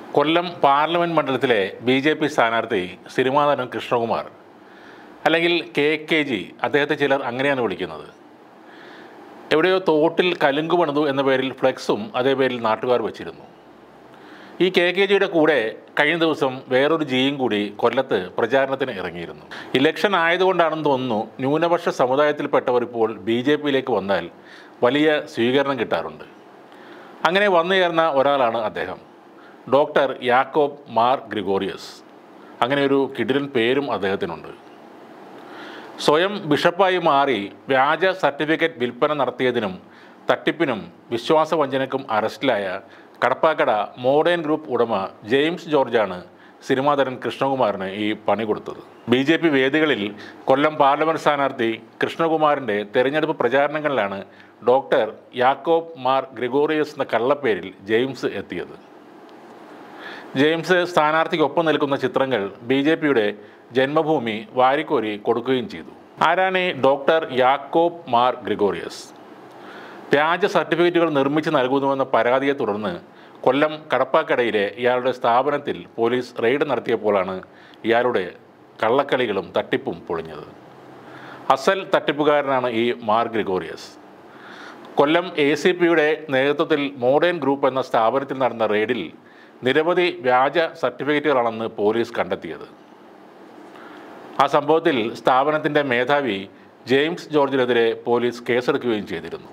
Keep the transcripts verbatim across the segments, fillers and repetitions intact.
കൊല്ലം parliament മണ്ഡലത്തിലെ B J P സ്ഥാനാർത്ഥി cinema നടൻ കൃഷ്ണകുമാർ, അല്ലെങ്കിൽ കെ കെ ജി, അദ്ദേഹത്തെ ചിലർ അങ്ങനെയാണ് വിളിക്കുന്നത്. എവിടെയോ തോട്ടിൽ കലുങ്ക് പണിതു എന്ന പേരിൽ ഫ്ലെക്സും അതേ പേരിൽ നാട്ടുകാർ വച്ചിരുന്നു. ഈ കെ കെ ജിയുടെ കൂടെ കഴിഞ്ഞ ദിവസം വേറൊരു ജിയും കൂടി കൊല്ലത്ത് പ്രചാരണത്തിന് ഇറങ്ങിയിരുന്നു. ഇലക്ഷൻ ആയതുകൊണ്ടാണെന്ന് തോന്നുന്നു ന്യൂനപക്ഷ സമുദായത്തിൽപ്പെട്ടവർ ഇപ്പോൾ ബി ജെ പിയിലേക്ക് വന്നാൽ വലിയ സ്വീകരണം കിട്ടാറുണ്ട്. അങ്ങനെ വന്നു ചേർന്ന ഒരാളാണ് അദ്ദേഹം, ഡോക്ടർ യാക്കോബ് മാർ ഗ്രിഗോറിയസ്. അങ്ങനെ ഒരു കിടിലൻ പേരും അദ്ദേഹത്തിനുണ്ട്. സ്വയം ബിഷപ്പായി മാറി വ്യാജ സർട്ടിഫിക്കറ്റ് വിൽപ്പന നടത്തിയതിനും തട്ടിപ്പിനും വിശ്വാസവഞ്ചനയ്ക്കും അറസ്റ്റിലായ കടപ്പാക്കട മോഡേൺ ഗ്രൂപ്പ് ഉടമ ജെയിംസ് ജോർജാണ് സിനിമാ നടൻ കൃഷ്ണകുമാറിന് ഈ പണി കൊടുത്തത്. ബി ജെ പി വേദികളിൽ കൊല്ലം പാർലമെൻറ്റ് സ്ഥാനാർത്ഥി കൃഷ്ണകുമാറിൻ്റെ തെരഞ്ഞെടുപ്പ് പ്രചാരണങ്ങളിലാണ് ഡോക്ടർ യാക്കോബ് മാർ ഗ്രിഗോറിയസ് എന്ന കള്ളപ്പേരിൽ ജെയിംസ് എത്തിയത്. ജെയിംസ് സ്ഥാനാർത്ഥിക്കൊപ്പം നിൽക്കുന്ന ചിത്രങ്ങൾ ബി ജെ പിയുടെ ജന്മഭൂമി വാരിക്കോരി കൊടുക്കുകയും ചെയ്തു. ആരാണ് ഡോക്ടർ യാക്കോബ് മാർ ഗ്രിഗോറിയസ്? വ്യാജ സർട്ടിഫിക്കറ്റുകൾ നിർമ്മിച്ച് നൽകുന്നുവെന്ന പരാതിയെ തുടർന്ന് കൊല്ലം കടപ്പാക്കടയിലെ ഇയാളുടെ സ്ഥാപനത്തിൽ പോലീസ് റെയ്ഡ് നടത്തിയപ്പോഴാണ് ഇയാളുടെ കള്ളക്കളികളും തട്ടിപ്പും പൊളിഞ്ഞത്. അസൽ തട്ടിപ്പുകാരനാണ് ഈ മാർ ഗ്രിഗോറിയസ്. കൊല്ലം എ സി പിയുടെ നേതൃത്വത്തിൽ മോഡേൺ ഗ്രൂപ്പ് എന്ന സ്ഥാപനത്തിൽ നടന്ന റെയ്ഡിൽ നിരവധി വ്യാജ സർട്ടിഫിക്കറ്റുകളാണെന്ന് പോലീസ് കണ്ടെത്തിയത്. ആ സംഭവത്തിൽ സ്ഥാപനത്തിൻ്റെ മേധാവി ജെയിംസ് ജോർജിനെതിരെ പോലീസ് കേസെടുക്കുകയും ചെയ്തിരുന്നു.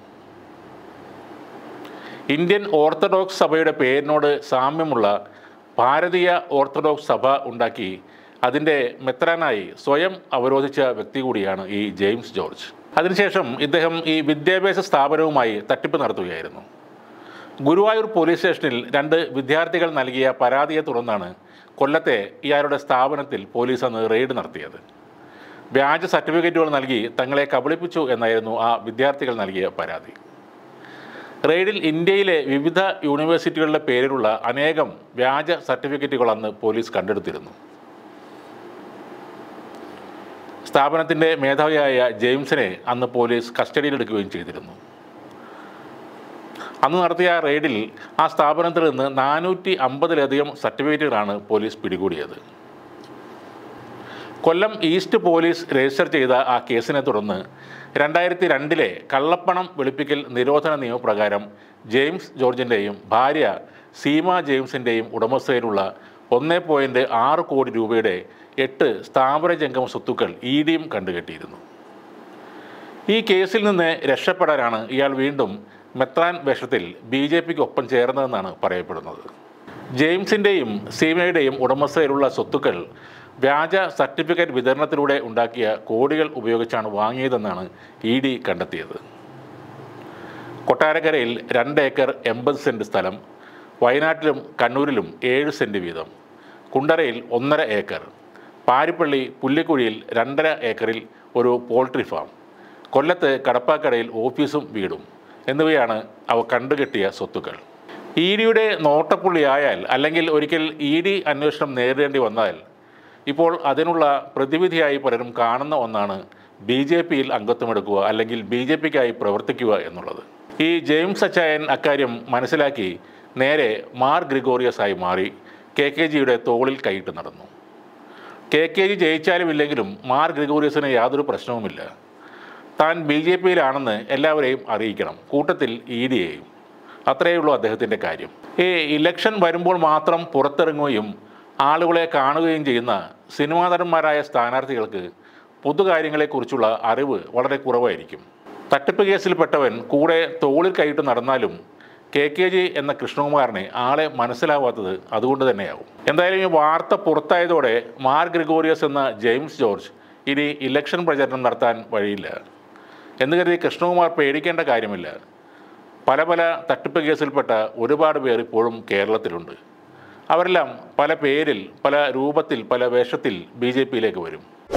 ഇന്ത്യൻ ഓർത്തഡോക്സ് സഭയുടെ പേരിനോട് സാമ്യമുള്ള ഭാരതീയ ഓർത്തഡോക്സ് സഭ ഉണ്ടാക്കി അതിൻ്റെ മെത്രാനായി സ്വയം അവരോധിച്ച വ്യക്തി കൂടിയാണ് ഈ ജെയിംസ് ജോർജ്. അതിനുശേഷം ഇദ്ദേഹം ഈ വിദ്യാഭ്യാസ സ്ഥാപനവുമായി തട്ടിപ്പ് നടത്തുകയായിരുന്നു. ഗുരുവായൂർ പോലീസ് സ്റ്റേഷനിൽ രണ്ട് വിദ്യാർത്ഥികൾ നൽകിയ പരാതിയെ തുടർന്നാണ് കൊല്ലത്തെ ഇയാളുടെ സ്ഥാപനത്തിൽ പോലീസ് അന്ന് റെയ്ഡ് നടത്തിയത്. വ്യാജ സർട്ടിഫിക്കറ്റുകൾ നൽകി തങ്ങളെ കബളിപ്പിച്ചു എന്നായിരുന്നു ആ വിദ്യാർത്ഥികൾ നൽകിയ പരാതി. റെയ്ഡിൽ ഇന്ത്യയിലെ വിവിധ യൂണിവേഴ്സിറ്റികളുടെ പേരിലുള്ള അനേകം വ്യാജ സർട്ടിഫിക്കറ്റുകൾ അന്ന് പോലീസ് കണ്ടെടുത്തിരുന്നു. സ്ഥാപനത്തിൻ്റെ മേധാവിയായ ജെയിംസിനെ അന്ന് പോലീസ് കസ്റ്റഡിയിലെടുക്കുകയും ചെയ്തിരുന്നു. അന്ന് നടത്തിയ റെയ്ഡിൽ ആ സ്ഥാപനത്തിൽ നിന്ന് നാനൂറ്റി അമ്പതിലധികം സർട്ടിഫിക്കറ്റുകളാണ് പോലീസ് പിടികൂടിയത്. കൊല്ലം ഈസ്റ്റ് പോലീസ് രജിസ്റ്റർ ചെയ്ത ആ കേസിനെ തുടർന്ന് രണ്ടായിരത്തി രണ്ടിലെ കള്ളപ്പണം വെളുപ്പിക്കൽ നിരോധന നിയമപ്രകാരം ജെയിംസ് ജോർജിൻ്റെയും ഭാര്യ സീമ ജെയിംസിൻ്റെയും ഉടമസ്ഥയിലുള്ള ഒന്ന് പോയിൻറ്റ് ആറ് കോടി രൂപയുടെ എട്ട് സ്ഥാവര ജംഗമ സ്വത്തുക്കൾ ഇ ഡിയും കണ്ടുകെട്ടിയിരുന്നു. ഈ കേസിൽ നിന്ന് രക്ഷപ്പെടാനാണ് ഇയാൾ വീണ്ടും മെത്രാൻ വേഷത്തിൽ ബി ജെ പിക്ക് ഒപ്പം ചേർന്നതെന്നാണ് പറയപ്പെടുന്നത്. ജെയിംസിൻ്റെയും സീമയുടെയും ഉടമസ്ഥയിലുള്ള സ്വത്തുക്കൾ വ്യാജ സർട്ടിഫിക്കറ്റ് വിതരണത്തിലൂടെ ഉണ്ടാക്കിയ കോടികൾ ഉപയോഗിച്ചാണ് വാങ്ങിയതെന്നാണ് ഇ ഡി കണ്ടെത്തിയത്. കൊട്ടാരക്കരയിൽ രണ്ട് ഏക്കർ എൺപത് സെൻറ്റ് സ്ഥലം, വയനാട്ടിലും കണ്ണൂരിലും ഏഴ് സെൻറ്റ് വീതം, കുണ്ടറയിൽ ഒന്നര ഏക്കർ, പാരിപ്പള്ളി പുല്ലിക്കുഴിയിൽ രണ്ടര ഏക്കറിൽ ഒരു പോൾട്രി ഫാം, കൊല്ലത്ത് കടപ്പാക്കടയിൽ ഓഫീസും വീടും എന്നിവയാണ് അവ കണ്ടുകെട്ടിയ സ്വത്തുക്കൾ. ഇ ഡിയുടെ നോട്ടപ്പുള്ളിയായാൽ, അല്ലെങ്കിൽ ഒരിക്കൽ ഇ ഡി അന്വേഷണം നേരിടേണ്ടി വന്നാൽ, ഇപ്പോൾ അതിനുള്ള പ്രതിവിധിയായി പലരും കാണുന്ന ഒന്നാണ് ബി ജെ പിയിൽ അംഗത്വമെടുക്കുക, അല്ലെങ്കിൽ ബി ജെ പിക്കായി പ്രവർത്തിക്കുക എന്നുള്ളത്. ഈ ജെയിംസ് അച്ചായൻ അക്കാര്യം മനസ്സിലാക്കി നേരെ മാർ ഗ്രിഗോറിയസ് ആയി മാറി കെ കെ ജിയുടെ തോളിൽ കൈയിട്ട് നടന്നു. കെ കെ ജി ജയിച്ചാലും ഇല്ലെങ്കിലും മാർ ഗ്രിഗോറിയസിന് യാതൊരു പ്രശ്നവുമില്ല. താൻ ബി ജെ പിയിലാണെന്ന് എല്ലാവരെയും അറിയിക്കണം, കൂട്ടത്തിൽ ഇ ഡിയെയും. അത്രയേ ഉള്ളൂ അദ്ദേഹത്തിൻ്റെ കാര്യം. ഈ ഇലക്ഷൻ വരുമ്പോൾ മാത്രം പുറത്തിറങ്ങുകയും ആളുകളെ കാണുകയും ചെയ്യുന്ന സിനിമാ നടന്മാരായ സ്ഥാനാർത്ഥികൾക്ക് പൊതുകാര്യങ്ങളെക്കുറിച്ചുള്ള അറിവ് വളരെ കുറവായിരിക്കും. തട്ടിപ്പ് കേസിൽപ്പെട്ടവൻ കൂടെ തോളിൽ കൈയിട്ട് നടന്നാലും കെ കെ ജി എന്ന കൃഷ്ണകുമാറിനെ ആളെ മനസ്സിലാവാത്തത് അതുകൊണ്ട് തന്നെയാവും. എന്തായാലും ഈ വാർത്ത പുറത്തായതോടെ മാർ ഗ്രിഗോറിയസ് എന്ന ജെയിംസ് ജോർജ് ഇനി ഇലക്ഷൻ പ്രചരണം നടത്താൻ വഴിയില്ല എന്ന് കരുതി കൃഷ്ണകുമാർ പേടിക്കേണ്ട കാര്യമില്ല. പല പല തട്ടിപ്പ് കേസിൽപ്പെട്ട ഒരുപാട് പേർ ഇപ്പോഴും കേരളത്തിലുണ്ട്. അവരെല്ലാം പല പേരിൽ, പല രൂപത്തിൽ, പല വേഷത്തിൽ ബി ജെ പിയിലേക്ക് വരും.